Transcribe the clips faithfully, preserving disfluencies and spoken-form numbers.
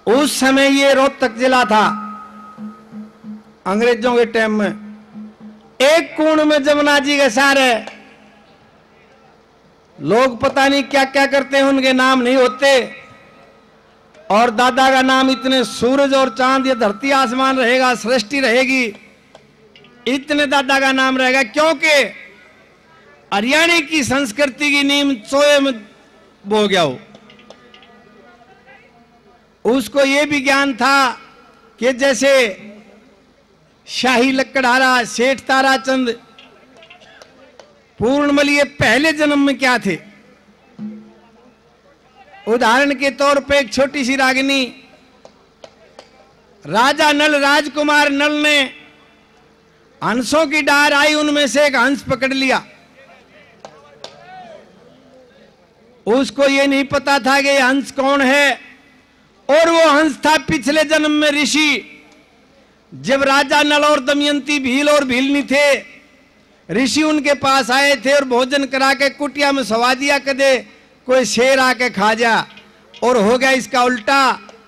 उस समय ये रोहतक जिला था अंग्रेजों के टाइम में। एक कुंड में जमुना जी के सारे लोग पता नहीं क्या क्या करते हैं, उनके नाम नहीं होते। और दादा का नाम इतने सूरज और चांद, ये धरती आसमान रहेगा, सृष्टि रहेगी, इतने दादा का नाम रहेगा, क्योंकि हरियाणा की संस्कृति की नींव चोए में बो गया हो। उसको ये भी ज्ञान था कि जैसे शाही लकड़हारा, सेठ ताराचंद, पूर्णमल ये पहले जन्म में क्या थे। उदाहरण के तौर पे एक छोटी सी रागिनी, राजा नल, राजकुमार नल ने हंसों की डार आई, उनमें से एक हंस पकड़ लिया। उसको ये नहीं पता था कि ये हंस कौन है, और वो हंस था पिछले जन्म में ऋषि। जब राजा नल और दमयंती भील और भीलनी थे, ऋषि उनके पास आए थे और भोजन करा के कुटिया में सवा दिया, कदे कोई शेर आके खा जा। और हो गया इसका उल्टा,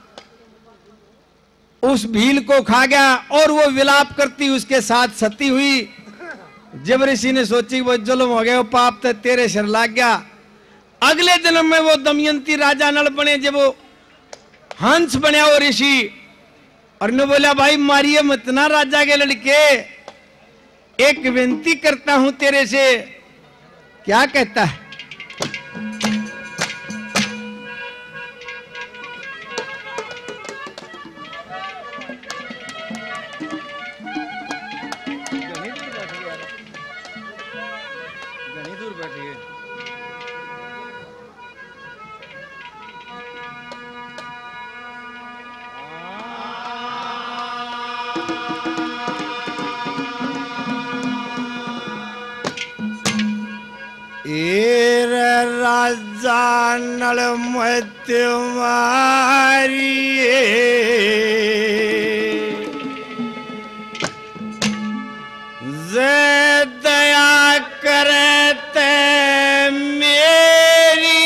उस भील को खा गया और वो विलाप करती उसके साथ सती हुई। जब ऋषि ने सोची वो जुल्म हो गया, वो पाप तो तेरे सिर लग गया। अगले जन्म में वो दमयंती राजा नल बने, जब वो हंस बने वो ऋषि, और ने बोला भाई मारिए मत ना राजा के लड़के, एक विनती करता हूं तेरे से। क्या कहता है? राजा नल मत मारिए, जे दया करते मेरी,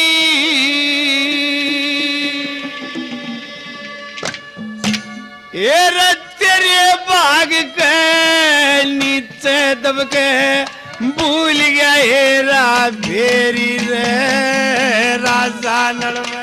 ये तेरे बाग के नीचे दबके भूल गया हेरा फेरी रे राजा नल में।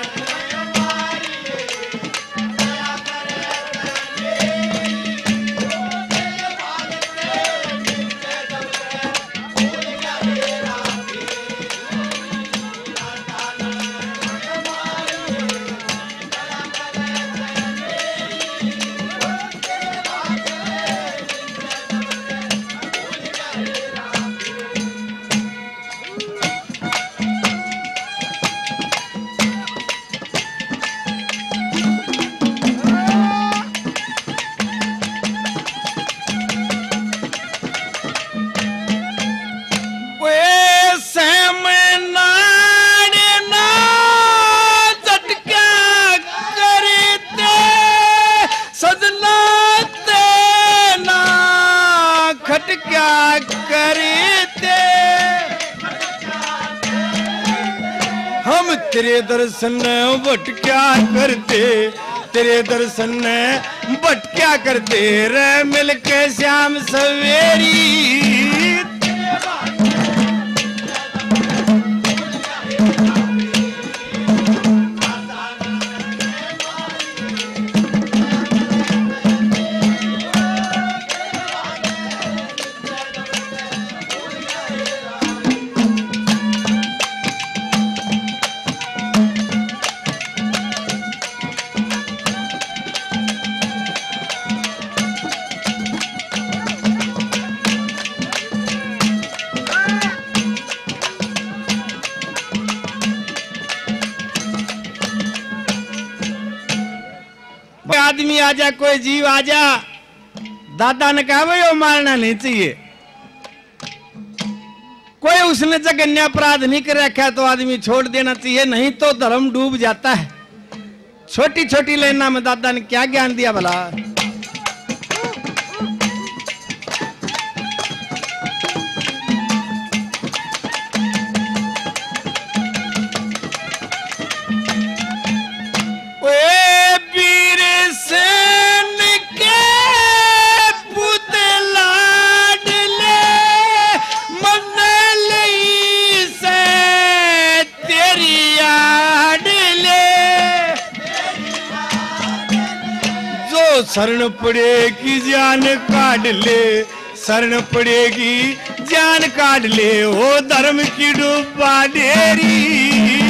तेरे दर्शन बट क्या करते, तेरे दर्शन बट क्या करते रे मिलके श्याम सवेरी। आदमी आजा, कोई जीव आजा, दादा ने कहा भाई वो मारना नहीं चाहिए। कोई उसने जघन्य अपराध नहीं कर रखा तो आदमी छोड़ देना चाहिए, नहीं तो धर्म डूब जाता है। छोटी छोटी लाइना में दादा ने क्या ज्ञान दिया भला। ओए शरण पड़ेगी जान काट ले, शरण पड़ेगी जान काट ले, हो धर्म की डूबा डेरी।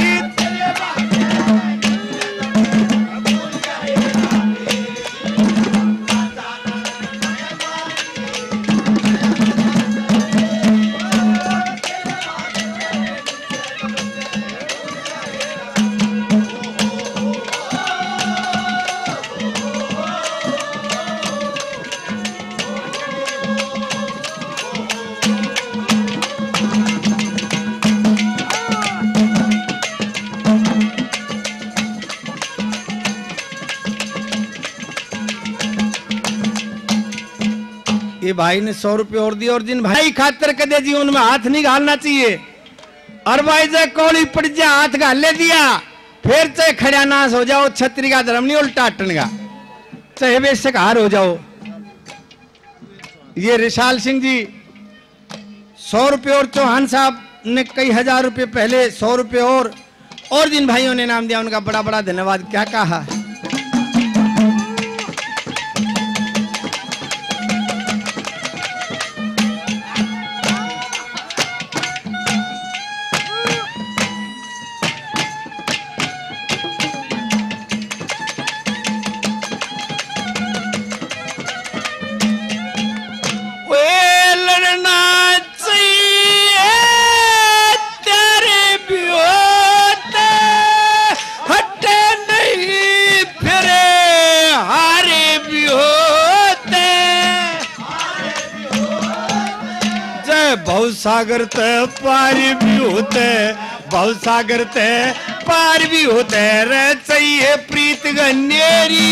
ये भाई ने सौ रुपये और दिए, और जिन भाई खातर कदे जीवन में हाथ नहीं घालना चाहिए, और भाई जे कौड़ी पड़ जा हाथ घाल ले दिया, फिर चाहे खड़ा नाश हो जाओ, छतरी का धर्म नहीं उल्टा अटन का, चाहे बेशक हार हो जाओ। ये रिशाल सिंह जी सौ रुपये और चौहान साहब ने कई हजार रुपये पहले सौ रुपये और और जिन भाइयों ने नाम दिया उनका बड़ा बड़ा धन्यवाद। क्या कहा बहुत सागर ते पार भी होते, बहुत सागर ते पार भी होते रे चाहिए प्रीत गन्नेरी।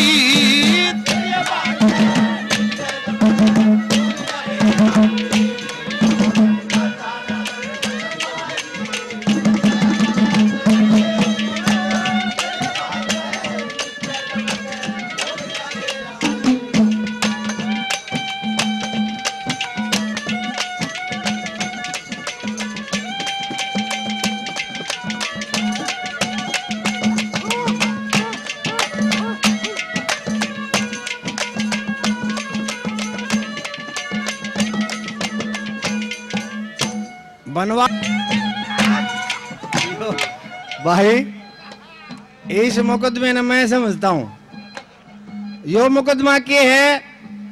बनवा भाई इस मुकदमे ने मैं समझता हूं यो मुकदमा के है।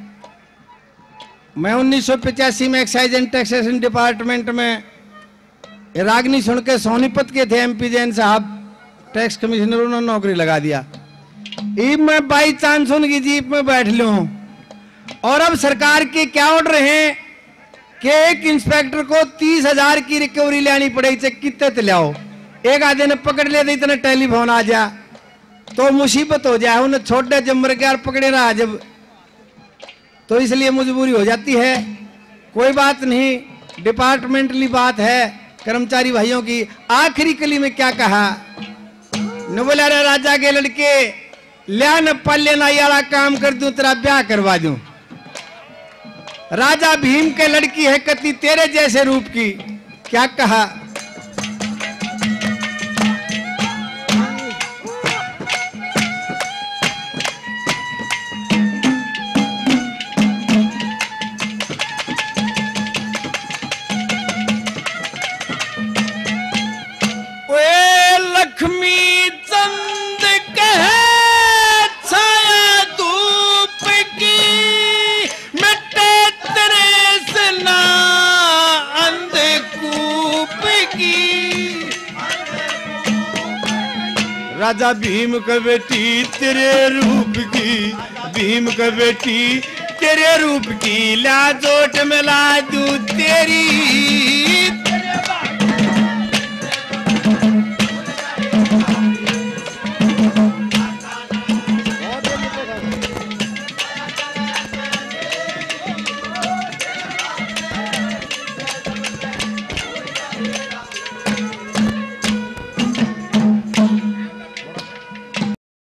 मैं उन्नीस सौ पचासी में एक्साइज एंड टैक्सेशन डिपार्टमेंट में रागनी सुन के सोनीपत के थे एमपी जैन साहब टैक्स कमिश्नर, उन्होंने नौकरी लगा दिया। ईब मैं बाई चांस उनकी जीप में बैठ लू हूं, और अब सरकार के क्या ऑर्डर हैं कि एक इंस्पेक्टर को तीस हजार की रिकवरी लेनी पड़ेगी, कितने लियाओ। एक आधे ने पकड़ लिया तो इतने टेलीफोन आ जा तो मुसीबत हो जाए, उन्हें छोटे जमर के यार पकड़े रहा जब, तो इसलिए मजबूरी हो जाती है। कोई बात नहीं, डिपार्टमेंटली बात है कर्मचारी भाइयों की। आखिरी कली में क्या कहा न बोला रे राजा के लड़के लिया न पल लेना यारा काम कर दूं, तेरा ब्याह करवा दूं। राजा भीम के लड़की है कति तेरे जैसे रूप की। क्या कहा ओए लक्ष्मी चंद कहे छाया धूप की, मिटे तेरे से ना अंधकूप की। राजा भीम का बेटी तेरे रूप की, भीम का बेटी तेरे रूप की, ला जोट मिला दूं तेरी।